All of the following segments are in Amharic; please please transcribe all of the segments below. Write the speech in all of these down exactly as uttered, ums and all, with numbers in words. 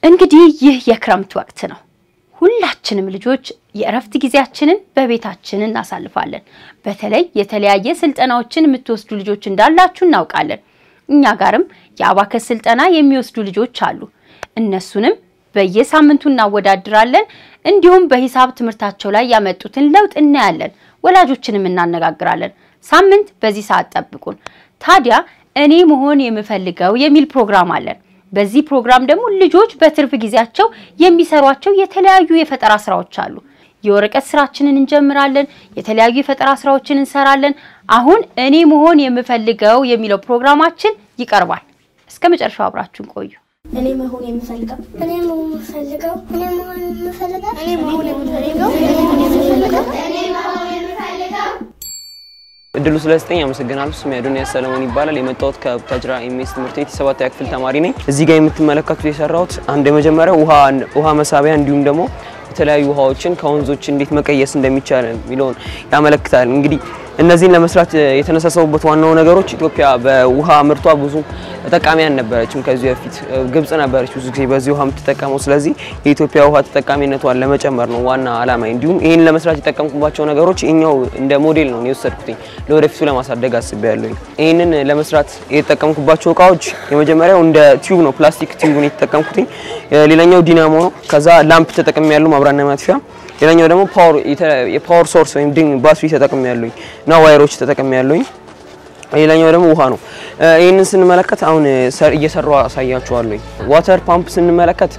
እንግዲህ ይህ የክረምት ወቅት ነው ሁላችንም ልጆች የእረፍት ጊዜያችንን በቤታችን እናሳልፋለን በተለይ የተለያየ ስልጠናዎችን የምትወስዱ ልጆች እንዳላችሁ እናውቃለን እኛ ጋርም የአባከስ ስልጠና የሚወስዱ ልጆች አሉ እነሱንም በየሳምንቱ እናወዳድራለን እንዲሁም በሂሳብ ትምህርታቸው ላይ ያመጡትን ለውጥ እናያለን ወላጆችንም እናነጋግራለን ሳምንት በዚህ ሰዓት ጠብቁን ታዲያ እኔ መሆን የምፈልገው የሚል ፕሮግራም አለን በዚህ ፕሮግራም ደግሞ ልጆች በትርፍ ጊዜያቸው የሚሰሯቸው የተለያዩ የፈጠራ ስራዎች አሉ የወረቀት ስራችንን እንጀምራለን የተለያዩ የፈጠራ ስራዎችን እንሰራለን አሁን እኔ መሆን የምፈልገው የሚለው ፕሮግራማችን ይቀርባል እስከ መጨረሻው አብራችሁን ቆዩ እኔ መሆን የምፈልገው እኔ መሆን የምፈልገው እኔ መሆን የምፈልገው እኔ መሆን የምፈልገው እኔ መሆን የምፈልገው እኔ መሆን የምፈልገው እድሉ ስለስተኛ አመሰግናለሁ ስሜ አዶንያስ ሰለሞን ይባላል የመጣሁት ከቡታጅራ ኢሜስ ትምህርት ቤት ሰባተኛ ክፍል ተማሪ ነኝ እዚህ ጋር የምትመለከቱት የሰራሁት አንድ የመጀመሪያው ውሃ ውሃ መሳቢያ እንዲሁም ደግሞ የተለያዩ ውሃዎችን ከወንዞች እንዴት መቀየስ እንደሚቻል ሚሊዮን ያመለክታል እንግዲህ እነዚህን ለመስራት የተነሳሰውበት ዋናው ነገሮች ኢትዮጵያ በውሃ ምርቷ ብዙ ተጠቃሚያን ነበረችም ከዚህ በፊት ግብጽ ነበረች ብዙ ጊዜ በዚህ ውሃ የምትጠቀመው ስለዚህ የኢትዮጵያ ውሃ ተጠቃሚነቷን ለመጨመር ነው ዋና ዓላማ እንዲሁም ይሄን ለመስራት የተጠቀምኩባቸው ነገሮች እኛው እንደ ሞዴል ነው የወሰድኩት ለወደፊቱ ለማሳደግ አስቤያለሁ ይሄንን ለመስራት የተጠቀምኩባቸው እቃዎች የመጀመሪያው እንደ ቲዩብ ነው ፕላስቲክ ቲዩብ ነው የተጠቀምኩት ሌላኛው ዲናሞ ነው ከዛ ላምፕ ተጠቅሜያለሁ ማብራትና ማጥፊያ ሌላኛው ደግሞ ፓወር የፓወር ሶርስ ወይም ድንግ ባትሪ ተጠቅሜያለሁ እና ዋየሮች ተጠቅሜያለሁ ሌላኛው ደግሞ ውሃ ነው ይሄንን ስንመለከት አሁን እየሰራው አሳያችኋለሁ ዋተር ፓምፕ ስንመለከት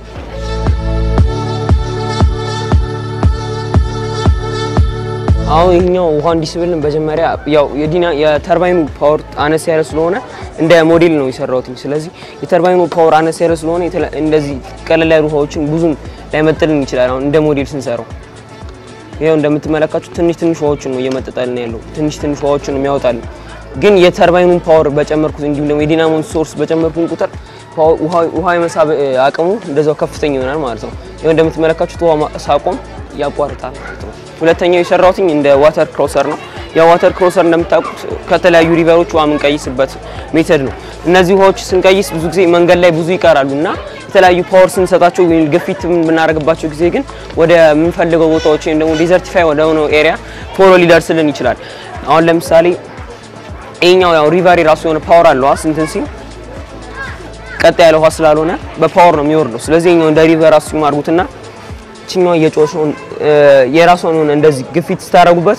አሁን ይሄኛው ውሃ እንዲስብልን በመጀመሪያ ያው የዲና የተርባይኑ ፓወር አነስ ያለ ስለሆነ እንደ ሞዴል ነው የሰራሁት ስለዚህ የተርባይኑ ፓወር አነስ ያለ ስለሆነ እንደዚህ ቀለል ያሉ ውሃዎችን ብዙም ላይመጥልን ይችላል አሁን እንደ ሞዴል ስንሰራው ይሄው እንደምትመለከቱት ትንሽ ትንሽ ውሃዎችን ነው እየመጠጣልን ያለው ትንሽ ትንሽ ውሃዎችን የሚያወጣል ግን የተርባይኑን ፓወር በጨመርኩት እንዲሁም ደግሞ የዲናሞን ሶርስ በጨመርኩት ቁጥር ውሃ ውሃ የመሳብ አቅሙ እንደዛው ከፍተኛ ይሆናል ማለት ነው ይሄው እንደምትመለከቱት ውሃ ሳቆም ያቋርጣል ማለት ነው ሁለተኛው የሰራሁት እንደ ዋተር ክሮሰር ነው ያ ዋተር ክሮሰር እንደምታውቁት ከተለያዩ ሪቨሮች ውሃ ምንቀይስበት ሜተድ ነው እነዚህ ውሃዎች ስንቀይስ ብዙ ጊዜ መንገድ ላይ ብዙ ይቀራሉና የተለያዩ ፓወር ስንሰጣቸው ግፊት ምናረግባቸው ጊዜ ግን ወደ ምንፈልገው ቦታዎች እንደሞ ዲዘርቲፋይ ወደ ሆነው ኤሪያ ቶሎ ሊደርስልን ይችላል አሁን ለምሳሌ እኛው ያው ሪቨሪ ራሱ የሆነ ፓወር አለው አስንተን ሲል ቀጥ ያለው ውሃ ስላልሆነ በፓወር ነው የሚወርደው ስለዚህ እኛው እንደ ሪቨር ራሱ ማርጉትና ቺኛው እየጮሽው የራሱን ሆነ እንደዚህ ግፊት ስታረጉበት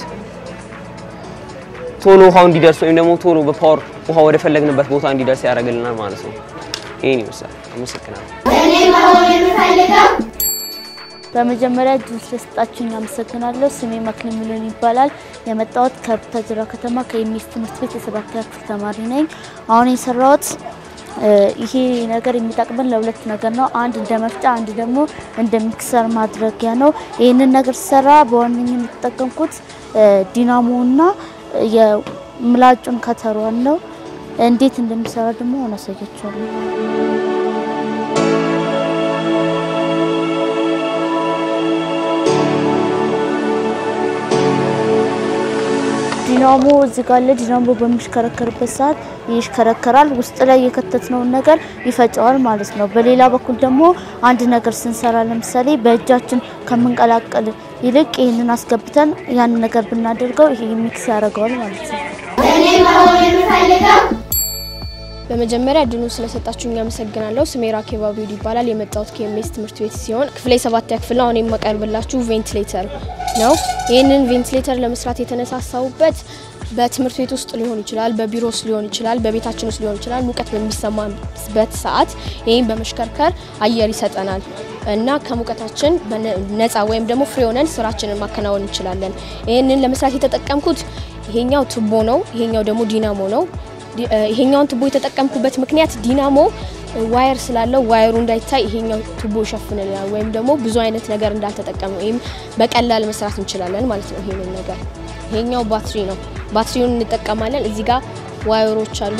ቶሎ ውሃው እንዲደርስ ወይም ደግሞ ቶሎ በፓወር ውሃ ወደ ፈለግንበት ቦታ እንዲደርስ ያደርግልናል ማለት ነው ይሄን ይመስላል አመሰግናለሁ እኔ መሆን የምፈልገው በመጀመሪያ ጁስ ለስጣችሁኝ አመሰግናለሁ ስሜ መክሊም ሚሊዮን ይባላል የመጣሁት ከቡታጅራ ከተማ ከኢሜስ ትምህርት ቤት የሰባተኛ ክፍል ተማሪ ነኝ አሁን የሰራሁት ይሄ ነገር የሚጠቅመን ለሁለት ነገር ነው አንድ እንደ መፍጫ አንድ ደግሞ እንደ ሚክሰር ማድረጊያ ነው ይሄንን ነገር ሰራ በዋነኝነት ተጠቀምኩት ዲናሞና የምላጩን ከተሯን ነው እንዴት እንደምሰራ ደግሞ አሳያችኋለሁ ዲናሞ እዚህ ጋር ለዲናሞ በሚሽከረከርበት ሰዓት ይሽከረከራል ውስጥ ላይ የከተትነው ነገር ይፈጫዋል ማለት ነው በሌላ በኩል ደግሞ አንድ ነገር ስንሰራ ለምሳሌ በእጃችን ከመንቀላቀል ይልቅ ይሄንን አስገብተን ያን ነገር ብናደርገው ይሄ ሚክስ ያደርጋል ማለት ነው እኔ መሆን የምፈልገው በመጀመሪያ ድኑ ስለሰጣችሁኝ አመሰግናለሁ ስሜ ራኬባው ይባላል የመጣሁት ከኢሜስ ትምህርት ቤት ሲሆን ክፍሌ ሰባተኛ ክፍል ነው እኔም ማቀርብላችሁ ቬንቲሌተር ነው ይሄንን ቬንቲሌተር ለመስራት የተነሳሳውበት በትምህርት ቤት ውስጥ ሊሆን ይችላል በቢሮስ ሊሆን ይችላል በቤታችን ውስጥ ሊሆን ይችላል ሙቀት በሚሰማበት ሰዓት ይሄን በመሽከርከር አየር ይሰጠናል እና ከሙቀታችን ነፃ ወይም ደግሞ ፍሪ ሆነን ስራችንን ማከናወን እንችላለን ይሄንን ለመስራት የተጠቀምኩት ይሄኛው ቱቦ ነው ይሄኛው ደግሞ ዲናሞ ነው ይሄኛውን ቱቦ የተጠቀምኩበት ምክንያት ዲናሞ ዋየር ስላለው ዋየሩ እንዳይታይ ይሄኛው ቱቦ ሸፍነናል ወይም ደግሞ ብዙ አይነት ነገር እንዳልተጠቀመው ይሄም በቀላል መስራት እንችላለን ማለት ነው ይሄንን ነገር ይሄኛው ባትሪ ነው ባትሪውን እንጠቀማለን እዚህ ጋር ዋየሮች አሉ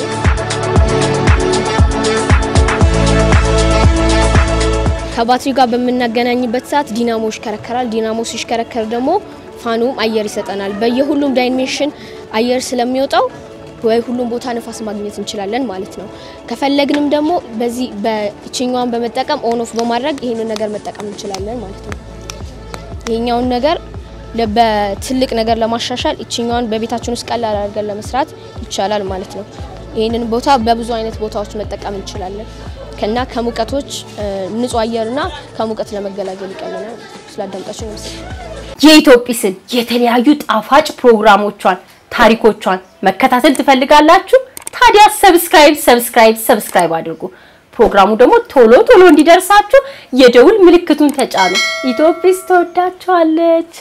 ከባትሪ ጋር በመናገናኝበት ሰዓት ዲናሞ ይሽከረከራል ዲናሞ ሲሽከረከር ደግሞ ፋኑም አየር ይሰጠናል በየሁሉም ዳይሜንሽን አየር ስለሚወጣው ወይ ሁሉም ቦታ ንፋስ ማግኘት እንችላለን ማለት ነው ከፈለግንም ደግሞ በዚህ በእቺኛውን በመጠቀም ኦን ኦፍ በማድረግ ይሄንን ነገር መጠቀም እንችላለን ማለት ነው ይሄኛውን ነገር ለበትልቅ ነገር ለማሻሻል እቺኛውን በቤታችን ውስጥ ቀላል አድርገን ለመስራት ይቻላል ማለት ነው ይሄንን ቦታ በብዙ አይነት ቦታዎች መጠቀም እንችላለን ከና ከሙቀቶች ንጹህ አየርና ከሙቀት ለመገላገል ይቀለናል ስላዳምጣችሁ ነው የኢትዮጲስን የተለያዩ ጣፋጭ ፕሮግራሞቿን ታሪኮቿን መከታተል ትፈልጋላችሁ ታዲያ ሰብስክራይብ ሰብስክራይብ ሰብስክራይብ አድርጉ ፕሮግራሙ ደግሞ ቶሎ ቶሎ እንዲደርሳችሁ የደውል ምልክቱን ተጫኑ ኢትዮጲስ ተወዳችኋለች